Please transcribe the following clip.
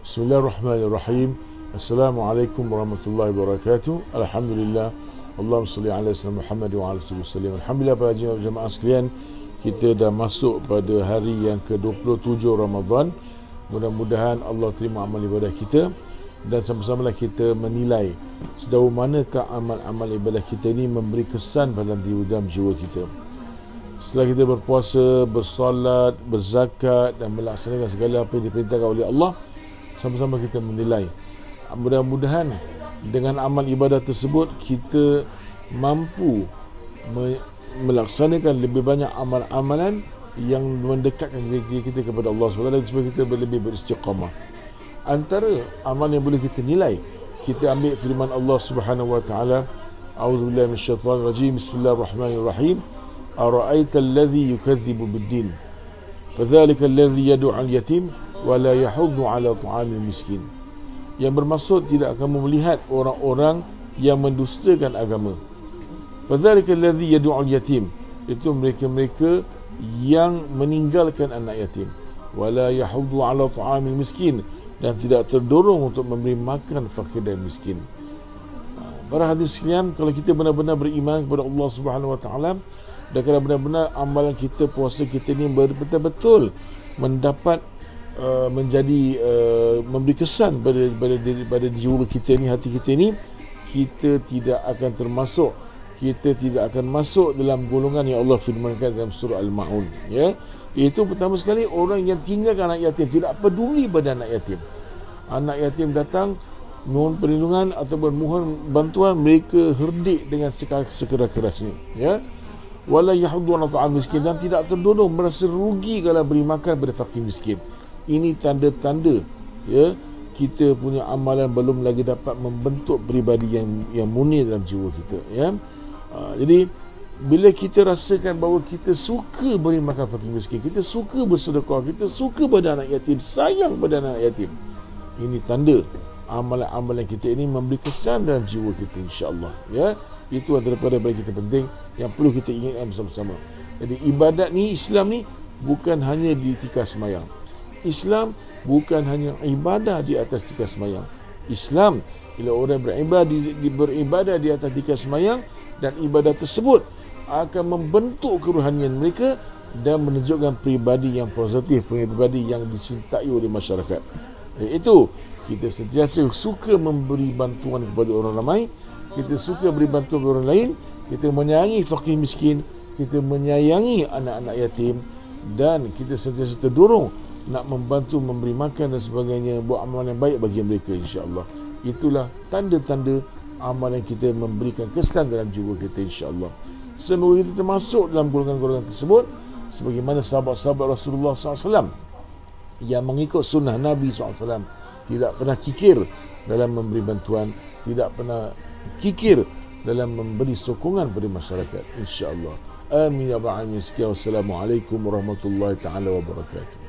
Bismillahirrahmanirrahim. Assalamualaikum warahmatullahi wabarakatuh. Alhamdulillah. Allahumma salli ala sayyidina Muhammad wa ala alihi wasallam. Alhamdulillah, para jemaah sekalian, kita dah masuk pada hari yang ke-27 Ramadan. Mudah-mudahan Allah terima amal ibadah kita dan sama-samalah kita menilai sejauh manakah amal-amal ibadah kita ini memberi kesan dalam dalam jiwa kita. Setelah kita berpuasa, bersolat, berzakat dan melaksanakan segala apa yang diperintahkan oleh Allah, sama-sama kita menilai. Mudah-mudahan dengan amal ibadah tersebut kita mampu melaksanakan lebih banyak amal-amalan yang mendekatkan diri kita kepada Allah SWT supaya kita lebih beristiqamah. Antara amal yang boleh kita nilai, kita ambil firman Allah Subhanahu wa taala, A'udzubillahi minasyaitanir rajim. Bismillahirrahmanirrahim. Ara'aita alladhi yukadzibu bid-din? Fadzalika alladhi yad'u al-yatim wa la yahuddu 'ala ta'amil miskin. Yang bermaksud, tidak akan melihat orang-orang yang mendustakan agama. Fadzalika alladhi yad'u al-yatim, itu mereka-mereka yang meninggalkan anak yatim. Wa la yahuddu 'ala ta'amil miskin, dan tidak terdorong untuk memberi makan fakir dan miskin. Para hadis sekalian, kalau kita benar-benar beriman kepada Allah Subhanahu wa taala, dan kalau benar-benar amalan kita, puasa kita ni betul-betul mendapat menjadi memberi kesan pada jiwa kita ni, hati kita ni, kita tidak akan termasuk, kita tidak akan masuk dalam golongan yang Allah firmankan dalam surah Al-Ma'un, ya. Itu pertama sekali, orang yang tinggalkan anak yatim, tidak peduli pada anak yatim. Anak yatim datang mohon perlindungan ataupun mohon bantuan, mereka herdik dengan sekeras-kerasnya, ya. Wala yahuddu 'ala ta'am miskin, dan tidak terdorong merasa rugi kalau beri makan pada fakir miskin. Ini tanda-tanda, ya, kita punya amalan belum lagi dapat membentuk peribadi yang murni dalam jiwa kita, ya. Jadi bila kita rasakan bahawa kita suka beri makan fakir miskin, kita suka bersedekah, kita suka pada anak yatim, sayang pada anak yatim, ini tanda amalan-amalan kita ini memberi kesan dalam jiwa kita, insya-Allah, ya. Itu antara perkara kita penting yang perlu kita ingatkan bersama-sama. Jadi ibadat ni, Islam ni bukan hanya di tikar semayang. Islam bukan hanya ibadah di atas tikar semayang. Islam, bila orang beribadah di atas tikar semayang, dan ibadah tersebut akan membentuk kerohanian mereka dan menunjukkan pribadi yang positif, pribadi yang dicintai oleh masyarakat. Itu kita sentiasa suka memberi bantuan kepada orang ramai, kita suka beri bantuan kepada orang lain, kita menyayangi fakir miskin, kita menyayangi anak-anak yatim, dan kita sentiasa terdorong nak membantu memberi makan dan sebagainya, buat amalan yang baik bagi mereka, insya-Allah. Itulah tanda-tanda amalan kita memberikan kesan dalam jiwa kita, insya-Allah. Semoga kita termasuk dalam golongan-golongan tersebut, sebagaimana sahabat-sahabat Rasulullah SAW yang mengikut sunnah Nabi SAW, tidak pernah kikir dalam memberi bantuan, tidak pernah kikir dalam memberi sokongan pada masyarakat, insya-Allah. Amin ya rabbal alamin. Wassalamualaikum warahmatullahi taala wabarakatuh.